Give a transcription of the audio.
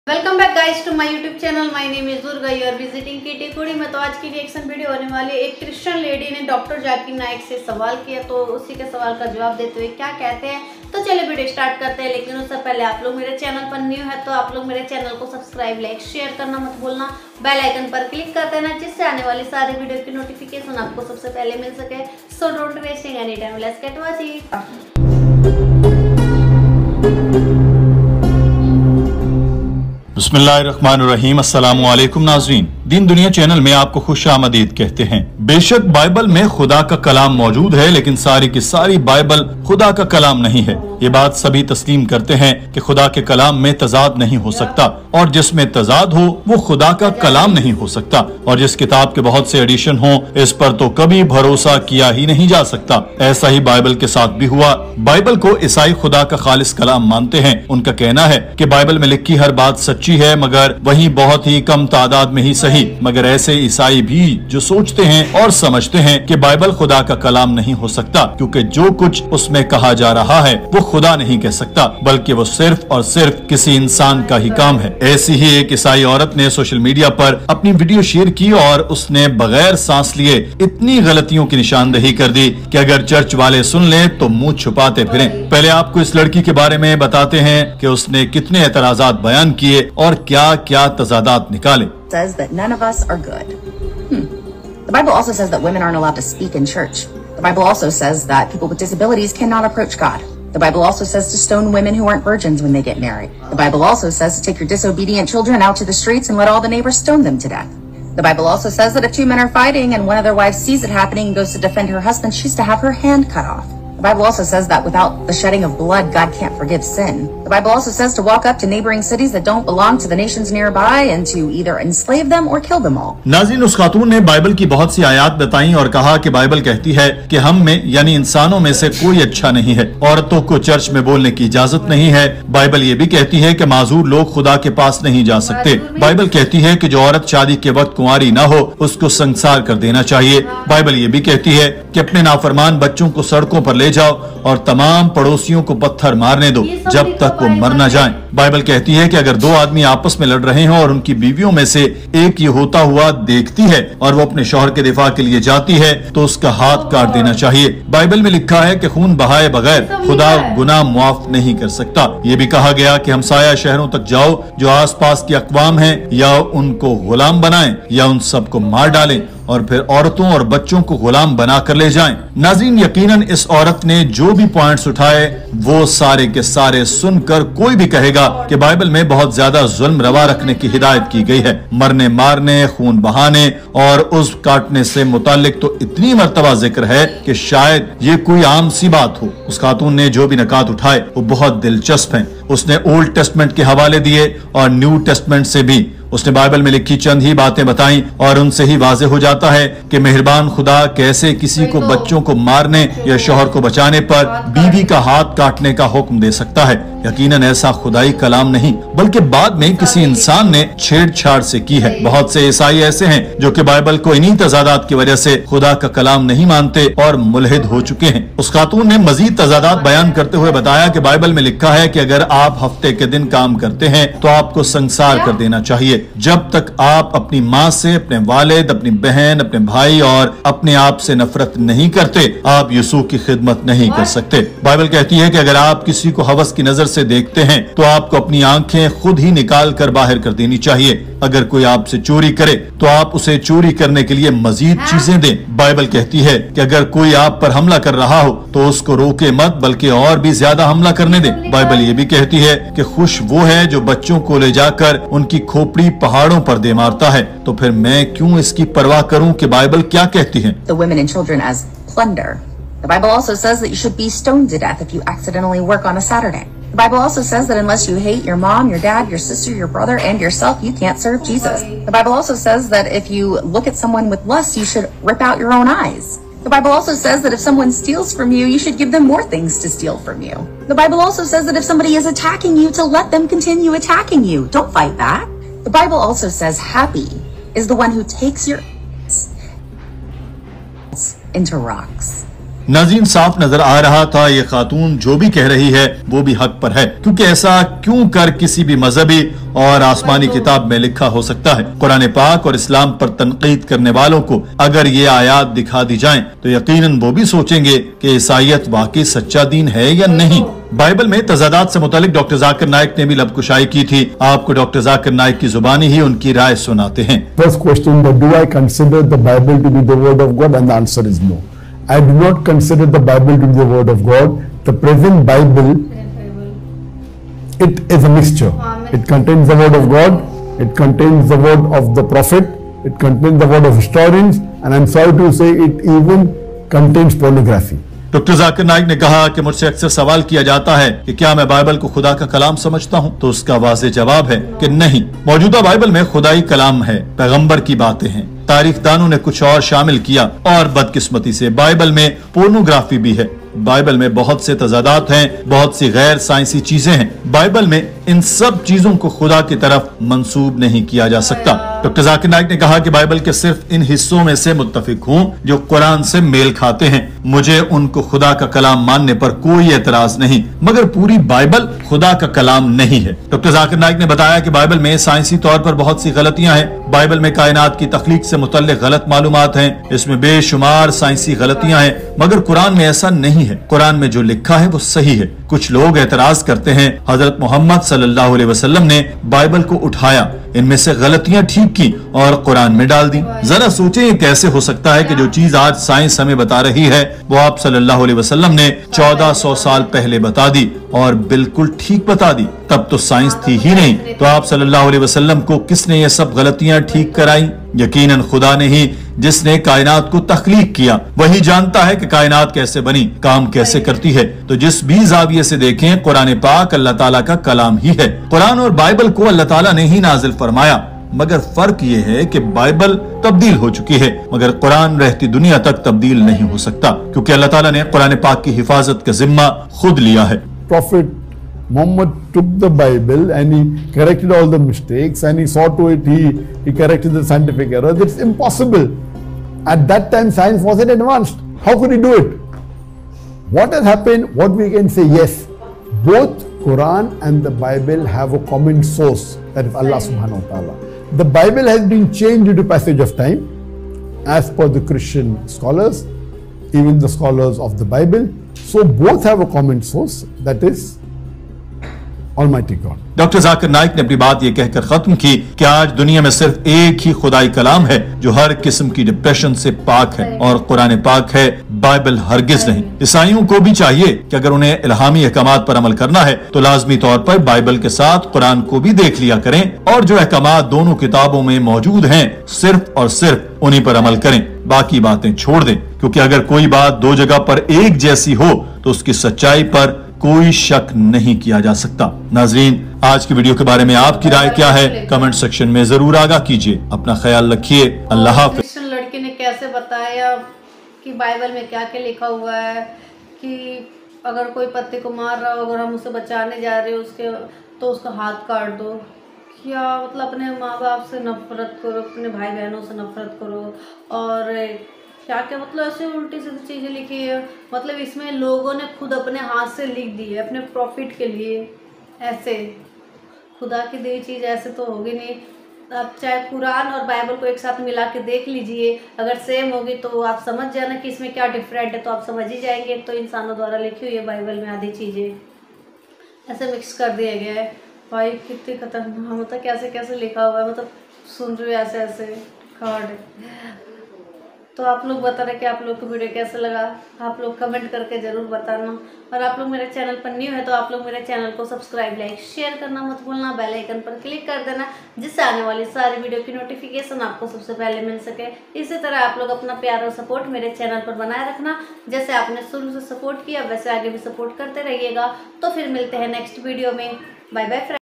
Welcome back guys to my YouTube channel. My name is Durga, you are visiting kitty Kudi में। तो आज की reaction video होने वाली है। एक क्रिश्चियन लेडी ने डॉक्टर जाकिर नाइक से सवाल किया, तो उसी के सवाल का जवाब देते हुए क्या कहते हैं, तो चलिए वीडियो स्टार्ट करते हैं। लेकिन उससे पहले आप लोग मेरे चैनल पर न्यू है तो आप लोग मेरे चैनल को सब्सक्राइब, लाइक, शेयर करना मत भूलना। बेल आइकन पर क्लिक कर देना जिससे आने वाली सारी वीडियो की नोटिफिकेशन आपको सबसे पहले मिल सके। So don't wasting any time, let's get watching. बिस्मिल्लाहिर्रहमानिर्रहीम। अस्सलामु अलैकुम नाज़रीन, दीन दुनिया चैनल में आपको खुश आमदीद कहते हैं। बेशक बाइबल में खुदा का कलाम मौजूद है, लेकिन सारी की सारी बाइबल खुदा का कलाम नहीं है। ये बात सभी तस्लीम करते हैं कि खुदा के कलाम में तजाद नहीं हो सकता, और जिसमें तजाद हो वो खुदा का कलाम नहीं हो सकता। और जिस किताब के बहुत से एडिशन हो, इस पर तो कभी भरोसा किया ही नहीं जा सकता। ऐसा ही बाइबल के साथ भी हुआ। बाइबल को ईसाई खुदा का खालिस कलाम मानते हैं। उनका कहना है कि बाइबल में लिखी हर बात सच्ची है, मगर वही बहुत ही कम तादाद में ही सही। मगर ऐसे ईसाई भी जो सोचते हैं और समझते हैं कि बाइबल खुदा का कलाम नहीं हो सकता, क्योंकि जो कुछ उसमें कहा जा रहा है वो खुदा नहीं कह सकता, बल्कि वो सिर्फ और सिर्फ किसी इंसान का ही काम है। ऐसी ही एक ईसाई औरत ने सोशल मीडिया पर अपनी वीडियो शेयर की और उसने बगैर सांस लिए इतनी गलतियों की निशानदेही कर दी कि अगर चर्च वाले सुन लें तो मुंह छुपाते फिरें। पहले आपको इस लड़की के बारे में बताते हैं कि उसने कितने एतराजात बयान किए और क्या क्या तजादात निकाले। Says that none of us are good. The Bible also says that women aren't allowed to speak in church. The Bible also says that people with disabilities cannot approach God. The Bible also says to stone women who aren't virgins when they get married. The Bible also says to take your disobedient children out to the streets and let all the neighbors stone them to death. The Bible also says that if two men are fighting and one of their wives sees it happening and goes to defend her husband, she's to have her hand cut off. The Bible also says that without the shedding of blood, God can't forgive sin. The Bible also says to walk up to neighboring cities that don't belong to the nations nearby and to either enslave them or kill them all. नाज़रीन, उस खातून ने Bible की बहुत सी आयत बताई और कहा कि बाइबल कहती है कि हम में यानी इंसानों में से कोई अच्छा नहीं है। औरतों को चर्च में बोलने की इजाजत नहीं है। बाइबल ये भी कहती है कि माजूर लोग खुदा के पास नहीं जा सकते। बाइबल कहती है कि जो औरत शादी के वक्त कुंवारी न हो उसको संसार कर देना चाहिए। बाइबल ये भी कहती है कि अपने नाफरमान बच्चों को सड़कों पर ले जाओ और तमाम पड़ोसियों को पत्थर मारने दो जब तक वो मर न जाएं। बाइबल कहती है कि अगर दो आदमी आपस में लड़ रहे हों और उनकी बीवियों में से एक ये होता हुआ देखती है और वो अपने शौहर के दिफा के लिए जाती है तो उसका हाथ काट देना चाहिए। बाइबल में लिखा है कि खून बहाए बगैर खुदा गुनाह मुआफ नहीं कर सकता। ये भी कहा गया कि हमसाया शहरों तक जाओ जो आसपास की अक़वाम हैं, या उनको गुलाम बनाएं या उन सबको मार डालें और फिर औरतों और बच्चों को गुलाम बना कर ले जाएं। नाज़रीन, यकीनन इस औरत ने जो भी पॉइंट्स उठाए वो सारे के सारे सुनकर कोई भी कहेगा कि बाइबल में बहुत ज्यादा जुल्म रवा रखने की हिदायत की गई है। मरने मारने, खून बहाने और उस काटने से मुतालिक तो इतनी मर्तबा जिक्र है कि शायद ये कोई आम सी बात हो। उस खातून ने जो भी नकात उठाए वो बहुत दिलचस्प हैं। उसने ओल्ड टेस्टमेंट के हवाले दिए और न्यू टेस्टमेंट से भी। उसने बाइबल में लिखी चंद ही बातें बताई और उनसे ही वाज़ेह हो जाता है कि मेहरबान खुदा कैसे किसी को बच्चों को मारने या शौहर को बचाने पर बीवी का हाथ काटने का हुक्म दे सकता है। यकीनन ऐसा खुदाई कलाम नहीं, बल्कि बाद में किसी इंसान ने छेड़छाड़ से की है। बहुत से ईसाई ऐसे हैं जो कि बाइबल को इन्हीं तजादात की वजह से खुदा का कलाम नहीं मानते और मुल्हिद हो चुके हैं। उस खातून ने मजीद तजादात बयान करते हुए बताया कि बाइबल में लिखा है कि अगर आप हफ्ते के दिन काम करते हैं तो आपको संसार कर देना चाहिए। जब तक आप अपनी माँ से, अपने वालिद, अपनी बहन, अपने भाई और अपने आप से नफरत नहीं करते, आप यीशु की खिदमत नहीं कर सकते। बाइबल कहती है कि अगर आप किसी को हवस की नजर से देखते हैं तो आपको अपनी आंखें खुद ही निकाल कर बाहर कर देनी चाहिए। अगर कोई आपसे चोरी करे तो आप उसे चोरी करने के लिए मजीद चीजें दें। बाइबल कहती है कि अगर कोई आप पर हमला कर रहा हो तो उसको रोके मत, बल्कि और भी ज्यादा हमला करने दें। बाइबल ये भी कहती है कि खुश वो है जो बच्चों को ले जाकर उनकी खोपड़ी पहाड़ों पर दे मारता है। तो फिर मैं क्यों इसकी परवाह करूं कि बाइबल क्या कहती है। The women and children as plunder. The Bible also says that you should be stoned to death if you accidentally work on a Saturday. The Bible also says that unless you hate your mom, your dad, your sister, your brother, and yourself, you can't serve Jesus. The Bible also says that if you look at someone with lust, you should rip out your own eyes. The Bible also says that if someone steals from you, you should give them more things to steal from you. The Bible also says that if somebody is attacking you, to let them continue attacking you. Don't fight back. The Bible also says happy is the one who takes your into rocks. नाज़रीन, साफ नजर आ रहा था ये खातून जो भी कह रही है वो भी हक पर है, क्योंकि ऐसा क्यों कर किसी भी मजहबी और आसमानी किताब में लिखा हो सकता है। कुरान पाक और इस्लाम पर तनकीद करने वालों को अगर ये आयात दिखा दी जाएं तो यकीनन वो भी सोचेंगे कि ईसाईयत वाकई सच्चा दीन है या नहीं। बाइबल में तजादात से मुतालिक डॉक्टर जाकिर नाइक ने भी लबकुशाई की थी। आपको डॉक्टर जाकिर नाइक की जुबानी ही उनकी राय सुनाते हैं। First question, that do I consider the Bible to be the word of God? And the answer is no. I do not consider the Bible to be the word of God. The present Bible, it is a mixture. It contains the word of God, it contains the word of the prophet, it contains the word of historians, and I'm sorry to say it even contains pornography. Doctor Zakir Naik ने कहा कि मुझसे अक्सर सवाल किया जाता है कि क्या मैं बाइबल को खुदा का कलाम समझता हूँ, तो उसका वाज़ेह जवाब है कि नहीं। मौजूदा बाइबल में खुदाई कलाम है, पैगंबर की बातें हैं। तारीख दानों ने कुछ और शामिल किया और बदकिस्मती से बाइबल में पोर्नोग्राफी भी है। बाइबल में बहुत से तजादात हैं, बहुत सी गैर साइंसी चीजें हैं। बाइबल में इन सब चीजों को खुदा की तरफ मंसूब नहीं किया जा सकता। डॉक्टर जाकिर नाइक ने कहा कि बाइबल के सिर्फ इन हिस्सों में से मुत्तफिक हूँ जो कुरान से मेल खाते हैं। मुझे उनको खुदा का कलाम मानने पर कोई एतराज नहीं, मगर पूरी बाइबल खुदा का कलाम नहीं है। डॉक्टर जाकिर नाइक ने बताया कि बाइबल में साइंसी तौर पर बहुत सी गलतियां हैं। बाइबल में कायनात की तख्लीक से मुतल्लिक गलत मालूमात हैं, इसमें बेशुमार साइंसी गलतियां हैं, मगर कुरान में ऐसा नहीं है। कुरान में जो लिखा है वो सही है। कुछ लोग एतराज करते हैं हजरत मोहम्मद सल्लल्लाहु अलैहि वसल्लम ने बाइबल को उठाया, इनमें से गलतियां ठीक की और कुरान में डाल दी। जरा सोचें ये कैसे हो सकता है कि जो चीज आज साइंस हमें बता रही है वो आप सल्लल्लाहु अलैहि वसल्लम ने 1400 साल पहले बता दी और बिल्कुल ठीक बता दी। तब तो साइंस थी ही नहीं, तो आप सल्लल्लाहु अलैहि वसल्लम को किसने ये सब गलतियां ठीक कराई? यकीनन खुदा ने ही, जिसने कायनात को तख्लीक किया। वही जानता है कि कायनात कैसे बनी, काम कैसे करती है। तो जिस भी जाविये से देखें, कुरान पाक अल्लाह ताला का कलाम ही है। कुरान और बाइबल को अल्लाह ताला ने ही नाजिल फरमाया, मगर फर्क ये है कि बाइबल तब्दील हो चुकी है, मगर कुरान रहती दुनिया तक तब्दील नहीं हो सकता, क्योंकि अल्लाह ताला ने कुरान पाक की हिफाजत का जिम्मा खुद लिया है। Prophet Muhammad took the Bible and he corrected all the mistakes and he saw to it, he corrected the scientific errors. It's impossible. At that time science wasn't advanced. How could he do it? What has happened, what we can say, yes, both Quran and the Bible have a common source, that is Allah subhanahu wa ta'ala. The Bible has been changed due to passage of time as per the Christian scholars, even the scholars of the Bible. So both have a common source, that is Almighty God. Doctor Zakir Naik ने अपनी बात ये कहकर खत्म की कि आज दुनिया में सिर्फ एक ही खुदाई कलाम है जो हर किस्म की डिप्रेशन से पाक है, और कुरान पाक है, बाइबल हरगिज नहीं। ईसाइयों को भी चाहिए कि अगर उन्हें इल्हामी अहकामात पर अमल करना है तो लाजमी तौर पर बाइबल के साथ कुरान को भी देख लिया करें, और जो अहकामात दोनों किताबों में मौजूद हैं सिर्फ और सिर्फ उन्हीं पर अमल करें, बाकी बातें छोड़ दें। क्योंकि अगर कोई बात दो जगह पर एक जैसी हो तो उसकी सच्चाई पर कोई शक नहीं किया जा सकता। नाजरीन, आज की वीडियो के बारे में आपकी राय क्या है, कमेंट सेक्शन में जरूर आगाह कीजिए। अपना ख्याल रखिए। अल्लाह हाफ़िज़। क्रिश्चियन लड़के ने कैसे बताया कि बाइबल में क्या क्या लिखा हुआ है कि अगर कोई पत्ते को मार रहा हो, अगर हम उसे बचाने जा रहे हो उसके, तो उसका हाथ काट दो। क्या मतलब अपने माँ बाप से नफरत करो, अपने भाई बहनों से नफरत करो, और क्या क्या मतलब ऐसे उल्टी सीधी चीज़ें लिखी है। मतलब इसमें लोगों ने खुद अपने हाथ से लिख दी है अपने प्रॉफिट के लिए। ऐसे खुदा की दी चीज़ ऐसे तो होगी नहीं। आप चाहे कुरान और बाइबल को एक साथ मिला के देख लीजिए, अगर सेम होगी तो आप समझ जाना कि इसमें क्या डिफरेंट है, तो आप समझ ही जाएंगे। तो इंसानों द्वारा लिखी हुई है बाइबल में आधी चीज़ें ऐसे मिक्स कर दिया गया है। भाई कितनी खतरनाक, मतलब कैसे कैसे लिखा हुआ है, मतलब सुन रहे हो ऐसे ऐसे कार्ड। तो आप लोग बता रहे कि आप लोग को वीडियो कैसा लगा, आप लोग कमेंट करके ज़रूर बताना। और आप लोग मेरे चैनल पर न्यू है तो आप लोग मेरे चैनल को सब्सक्राइब, लाइक, शेयर करना मत भूलना। बेल आइकन पर क्लिक कर देना जिससे आने वाली सारी वीडियो की नोटिफिकेशन आपको सबसे पहले मिल सके। इसी तरह आप लोग अपना प्यार और सपोर्ट मेरे चैनल पर बनाए रखना। जैसे आपने शुरू से सपोर्ट किया वैसे आगे भी सपोर्ट करते रहिएगा। तो फिर मिलते हैं नेक्स्ट वीडियो में। Bye bye friends.